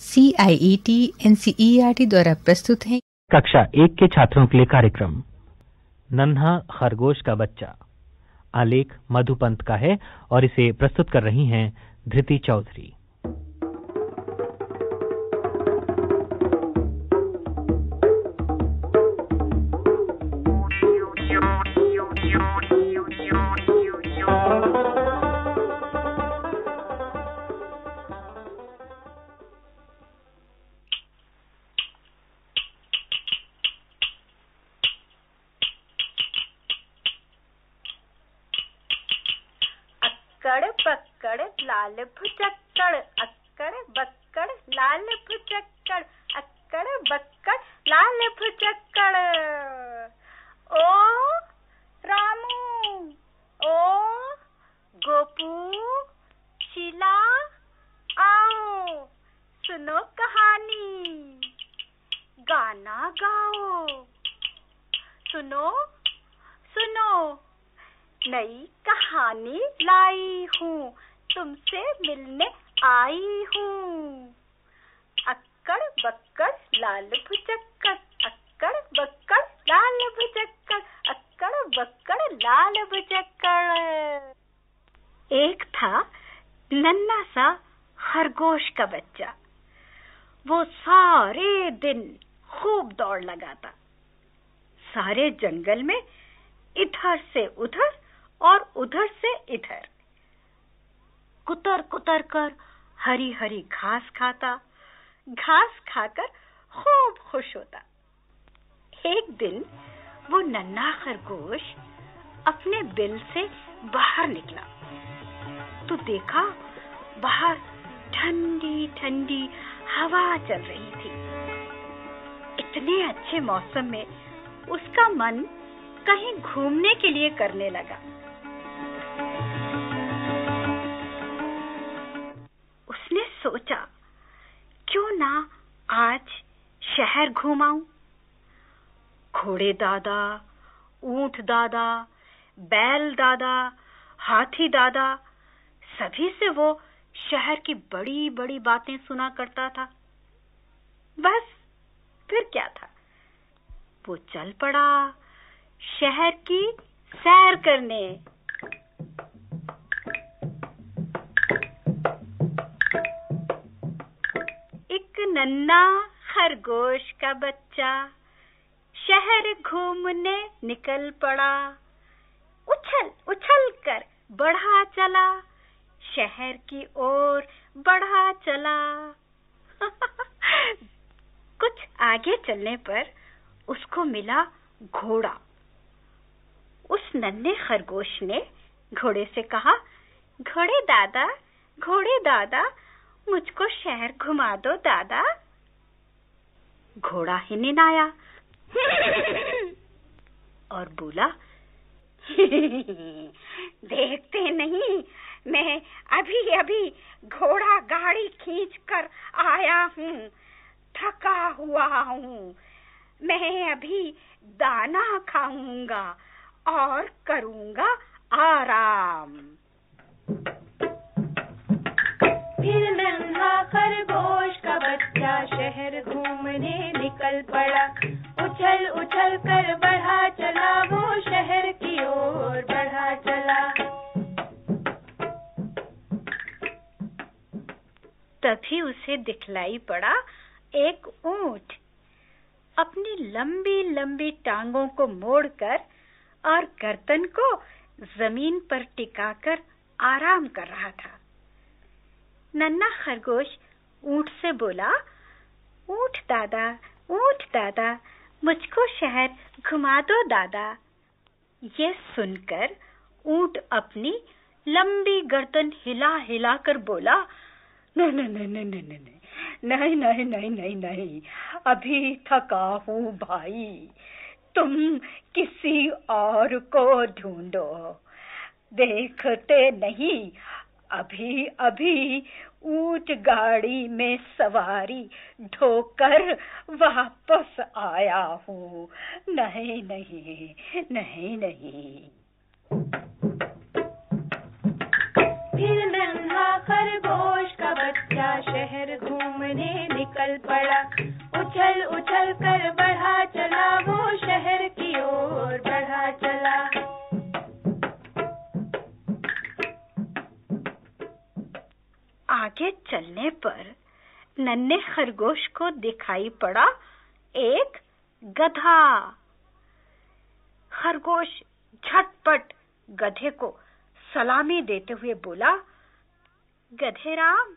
CIET NCERT द्वारा प्रस्तुत है कक्षा 1 के छात्रों के लिए कार्यक्रम नन्हा खरगोश का बच्चा। आलेख मधुपंत का है और इसे प्रस्तुत कर रही हैं धृति चौधरी। अक्कड़ बक्कड़ लाल भुजक्कड़, अक्कड़ बक्कड़ लाल भुजक्कड़, अक्कड़ बक्कड़ लाल भुजक्कड़। ओ रामू, ओ गोपू, शीला, आओ सुनो कहानी, गाना गाओ। सुनो सुनो, नई कहानी लाई हूँ, तुमसे मिलने आई हूँ। अक्कड़ बक्कड़ लाल भुजक्कड़, अक्कड़ बक्कड़ लाल भुजक्कड़, अक्कड़ बक्कड़ लाल भुजक्कड़। एक था नन्हा सा खरगोश का बच्चा। वो सारे दिन खूब दौड़ लगाता, सारे जंगल में इधर से उधर और उधर से इधर, कुतर कुतर कर हरी हरी घास खाता, घास खाकर खूब खुश होता। एक दिन वो नन्हा खरगोश अपने बिल से बाहर निकला तो देखा बाहर ठंडी ठंडी हवा चल रही थी। इतने अच्छे मौसम में उसका मन कहीं घूमने के लिए करने लगा। उसने सोचा क्यों ना आज शहर घूम आऊं। घोड़े दादा, ऊंट दादा, बैल दादा, हाथी दादा, सभी से वो शहर की बड़ी बड़ी बातें सुना करता था। बस फिर क्या था, वो चल पड़ा शहर की सैर करने। एक नन्हा खरगोश का बच्चा शहर घूमने निकल पड़ा। उछल उछल कर बढ़ा चला, शहर की ओर बढ़ा चला। कुछ आगे चलने पर उसको मिला घोड़ा। उस नन्हे खरगोश ने घोड़े से कहा, घोड़े दादा, मुझको शहर घुमा दो दादा। घोड़ा हिनहिनाया और बोला, देखते नहीं, मैं अभी अभी घोड़ा गाड़ी खींच कर आया हूँ, थका हुआ हूँ। मैं अभी दाना खाऊंगा और करूंगा आराम। फिर नन्हा खरगोश का बच्चा शहर घूमने निकल पड़ा। उछल उछल कर बढ़ा चला, वो शहर की ओर बढ़ा चला। तभी उसे दिखलाई पड़ा एक ऊंट अपनी लंबी लंबी टांगों को मोड़कर और गर्दन को जमीन पर टिकाकर आराम कर रहा था। नन्हा खरगोश ऊंट से बोला, ऊंट दादा, मुझको शहर घुमा दो दादा। ये सुनकर ऊंट अपनी लंबी गर्दन हिला हिला कर बोला, नहीं, अभी थका हूँ भाई, तुम किसी और को ढूंढो। देखते नहीं, अभी अभी ऊंट गाड़ी में सवारी ढोकर वापस आया हूँ। नहीं। फिर नन्हा खरगोश का बच्चा शहर घूमने निकल पड़ा। उछल उछल कर बढ़ा चला वो शहर की ओर बढ़ा चला। आगे चलने पर नन्हे खरगोश को दिखाई पड़ा एक गधा। खरगोश झटपट गधे को सलामी देते हुए बोला, गधे राम,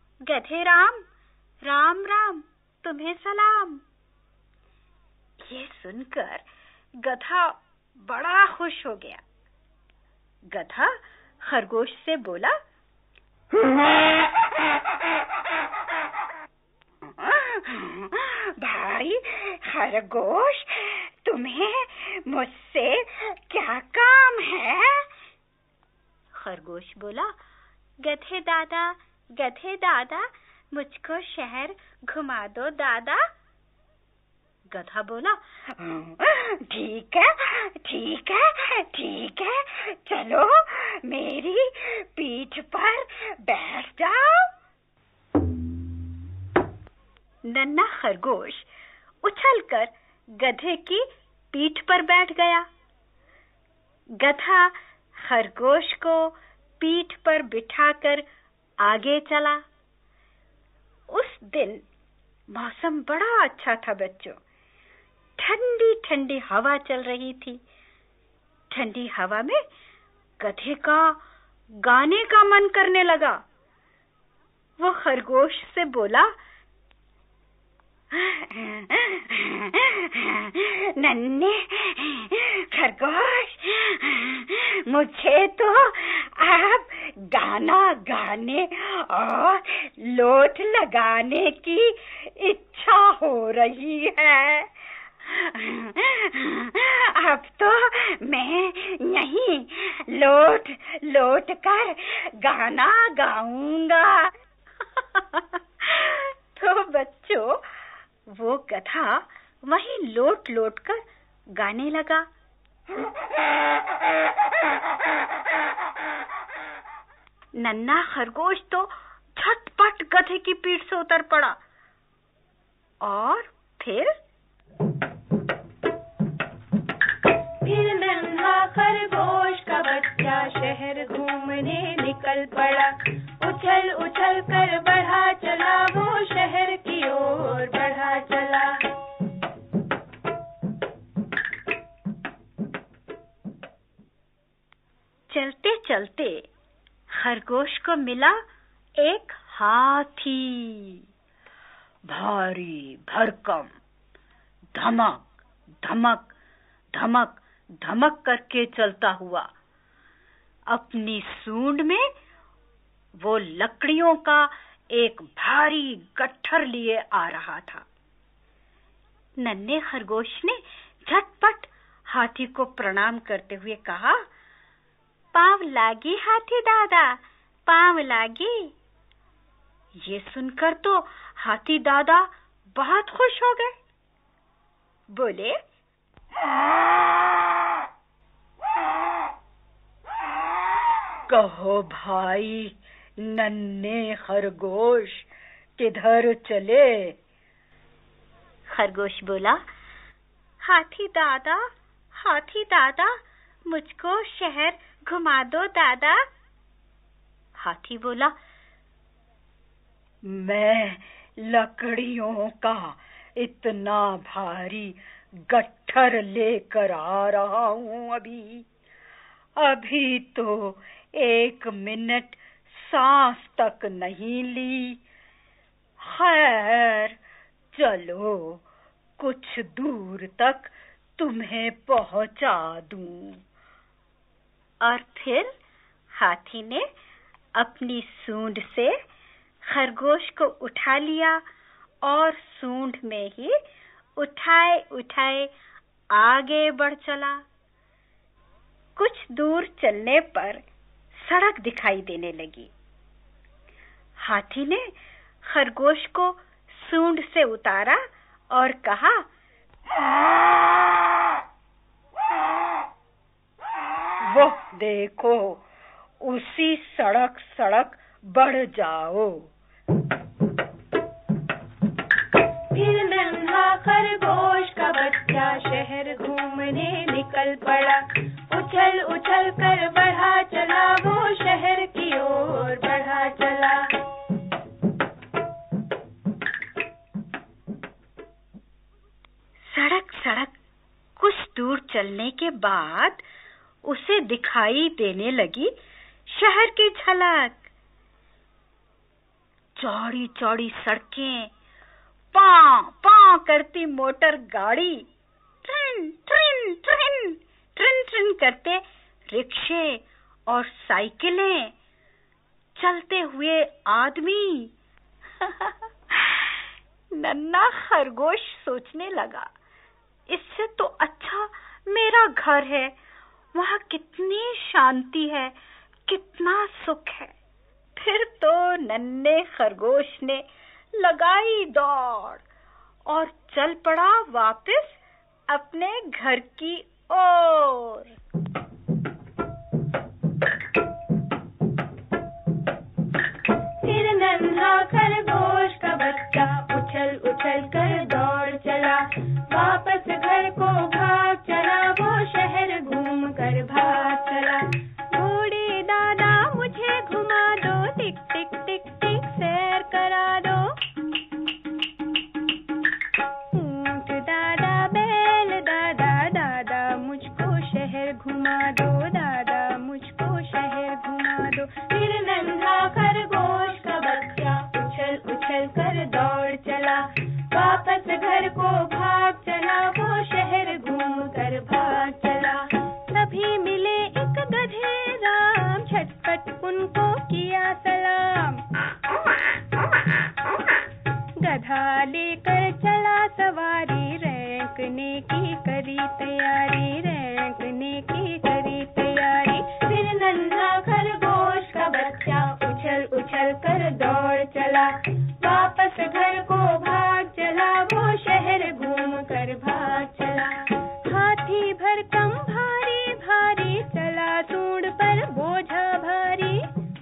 राम राम, तुम्हें सलाम। ये सुनकर गधा बड़ा खुश हो गया। गधा खरगोश से बोला, भाई खरगोश, तुम्हें मुझसे क्या काम है? खरगोश बोला, गधे दादा, मुझको शहर घुमा दो दादा। गधा बोला, ठीक है, चलो मेरी पीठ पर बैठ जाओ। नन्हा खरगोश उछलकर गधे की पीठ पर बैठ गया। गधा खरगोश को पीठ पर बिठाकर आगे चला। उस दिन मौसम बड़ा अच्छा था बच्चों। ठंडी ठंडी हवा चल रही थी। ठंडी हवा में गधे का गाने का मन करने लगा। वो खरगोश से बोला, नन्हे खरगोश, मुझे तो अब गाना गाने और लोट लगाने की इच्छा हो रही है। अब तो मैं यहीं लोट लोट कर गाना गाऊंगा। तो बच्चों, वो गधा वहीं लोट लोट कर गाने लगा। नन्हा खरगोश तो झटपट गधे की पीठ से उतर पड़ा और फिर नन्हा खरगोश का बच्चा शहर घूमने निकल पड़ा। उछल उछल कर बढ़ा चला वो शहर की ओर बढ़ा चला। चलते चलते खरगोश को मिला एक हाथी। भारी भरकम, धमक धमक धमक धमक करके चलता हुआ। अपनी सूंड में वो लकड़ियों का एक भारी गट्ठर लिए आ रहा था। नन्हे खरगोश ने झटपट हाथी को प्रणाम करते हुए कहा, पाँव लागी हाथी दादा, पाँव लागी। ये सुनकर तो हाथी दादा बहुत खुश हो गए। बोले, कहो भाई नन्हे खरगोश, किधर चले? खरगोश बोला, हाथी दादा, मुझको शहर घुमा दो दादा। हाथी बोला, मैं लकड़ियों का इतना भारी गट्ठर लेकर आ रहा हूँ। अभी तो 1 मिनट सांस तक नहीं ली। खैर चलो कुछ दूर तक तुम्हें पहुंचा दूं। और फिर हाथी ने अपनी सूंड से खरगोश को उठा लिया और सूंड में ही उठाए उठाए आगे बढ़ चला। कुछ दूर चलने पर सड़क दिखाई देने लगी। हाथी ने खरगोश को सूंड से उतारा और कहा, वो देखो, उसी सड़क बढ़ जाओ। फिर नन्हा खरगोश का बच्चा शहर घूमने निकल पड़ा। उछल उछल कर बढ़ा चला, वो शहर की ओर बढ़ा चला। सड़क सड़क कुछ दूर चलने के बाद उसे दिखाई देने लगी शहर की झलक। चौड़ी चौड़ी सड़कें, पां पां करती मोटर गाड़ी, ट्रिन ट्रिन ट्रिन ट्रिन ट्रिन करते रिक्शे और साइकिलें, चलते हुए आदमी। नन्हा खरगोश सोचने लगा, इससे तो अच्छा मेरा घर है, वहाँ कितनी शांति है, कितना सुख है। फिर तो नन्हे खरगोश ने लगाई दौड़ और चल पड़ा वापस अपने घर की ओर। फिर नन्हा खरगोश का बच्चा उछल उछल कर दौड़ चला, वापस घर को भाग चला, वो शहर घूम कर भाग चला। घोड़े दादा मुझे घुमा दो, टिक टिक टिक टिक सैर करा दो। ऊंट दादा बैल दादा, दादा मुझको शहर घुमा दो, दादा मुझको शहर घुमा दो। फिर नन्हा खरगोश का बच्चा उछल उछल कर दौड़ चला, वापस घर को भाग चला, वो शहर घूम कर भाग चला। तभी मिले एक गधे राम, झटपट उनको किया सलाम। गधा लेकर चला सवारी, रैंकने की करी तैयारी, रैंकने की करी तैयारी। फिर नन्हा खरगोश का बच्चा उछल उछल कर दौड़ चला, वापस घर को भाग चला, वो शहर घूम कर भाग चला। हाथी भरकम भारी भारी, चला सूंड पर बोझा भारी।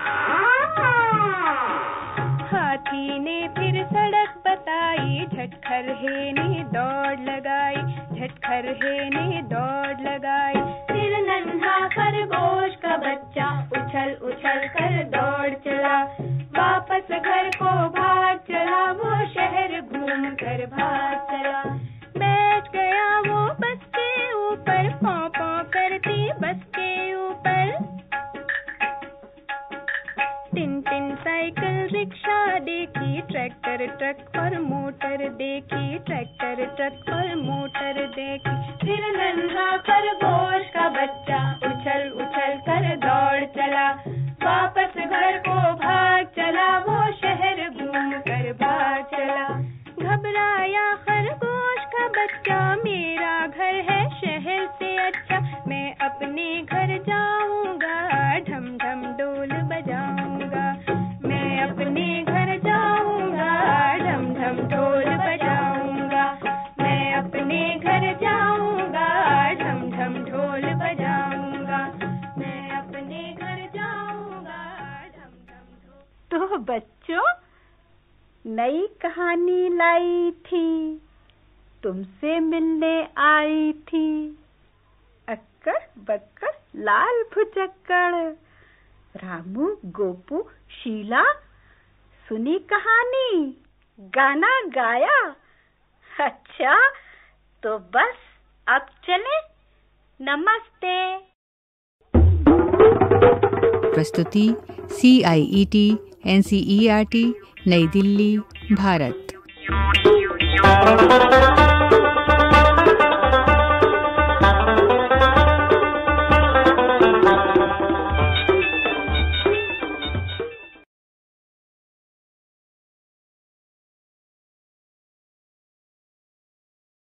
हाथी ने फिर सड़क बताई, झटखर है ने दौड़ लगाई, झटखर है ने दौड़ लगाई। फिर नन्हा खरगोश का बच्चा उछल उछल कर दौड़ चला, वापस घर को भाग चला, वो शहर घूम कर भाग चला। बैठ गया वो बस के ऊपर, पॉं पॉं करती बस के ऊपर। टिन टिन साइकिल रिक्शा देखी, ट्रैक्टर ट्रक और मोटर देखी, ट्रैक्टर ट्रक और मोटर देखी। फिर नन्हा खरगोश का बच्चा उछल उछल कर दौड़ चला, वापस घर को भाग चला, वो शहर घूम कर भाग चला। घबराया खरगोश का बच्चा, मेरा घर है शहर से अच्छा, मैं अपने घर जाऊंगा, ढम ढम डोल बजाऊंगा। मैं अपने घर जाऊंगा, ढम ढम ढोल बजाऊंगा। मैं अपने घर जाऊंगा, ढम ढम ढोल बजाऊंगा। मैं अपने घर जाऊंगा, ढम ढम ढोल। तो बच्चों, नई कहानी लाई थी, तुमसे मिलने आई थी। अक्कड़ बक्कड़ लाल भुजक्कड़, रामू गोपू शीला, सुनी कहानी, गाना गाया। अच्छा, तो बस अब चले, नमस्ते। प्रस्तुति CIET NCERT नई दिल्ली, भारत।